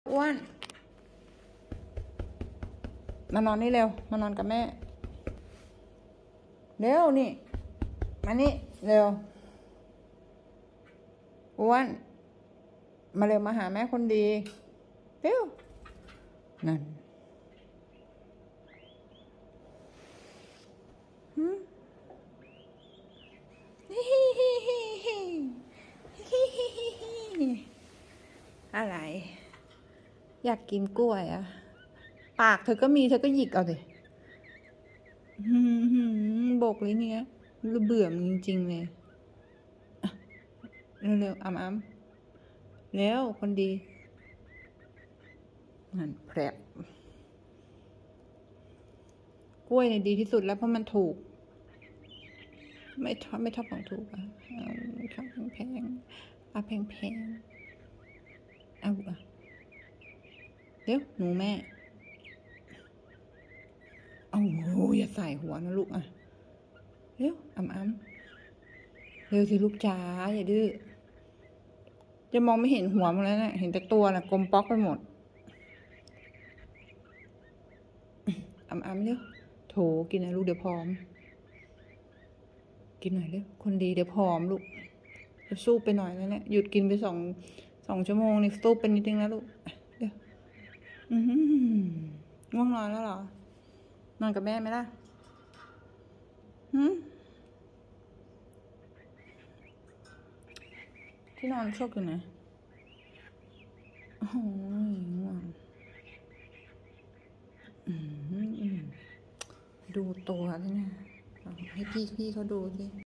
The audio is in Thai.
อ้วนมานอนนี่เร็วมานอนกับแม่เร็วนี่มานี่เร็วอ้วนมาเร็วมาหาแม่คนดีเร็วนั่นอะไรอยากกินกล้วยอ่ะปากเธอก็มีเธอก็หยิกเอาดิโบกเลยเนี่ยเบื่อมันจริงๆเลยเร็วๆอ้ำเร็วคนดีนั่นแผลบกล้วยเนี่ยดีที่สุดแล้วเพราะมันถูกไม่ชอบของถูกอ่ะชอบแพงแพงเอาอ่ะเดี๋ยวหนูแม่เอาโหอย่าใส่หัวนะลูกอ่ะเร็วเร็วสิลูกจ๋าอย่าดื้อจะมองไม่เห็นหัวมันแล้วนะเห็นแต่ตัวนะกลมป๊อกไปหมดเร็วโถกินนะลูกเดี๋ยวผอมกินหน่อยเร็วคนดีเดี๋ยวผอมลูกจะสู้ไปหน่อยแล้วเนี่ยหยุดกินไปสองชั่วโมงนี่สู้เป็นนิดนึงนะลูกเดี๋ยวง่วงนอนแล้วเหรอนอนกับแม่ไหมล่ะที่นอนโชคอยู่ไหนโอ้ยง่วงดูตัวแล้วเนี่ยให้พี่เขาดูสิ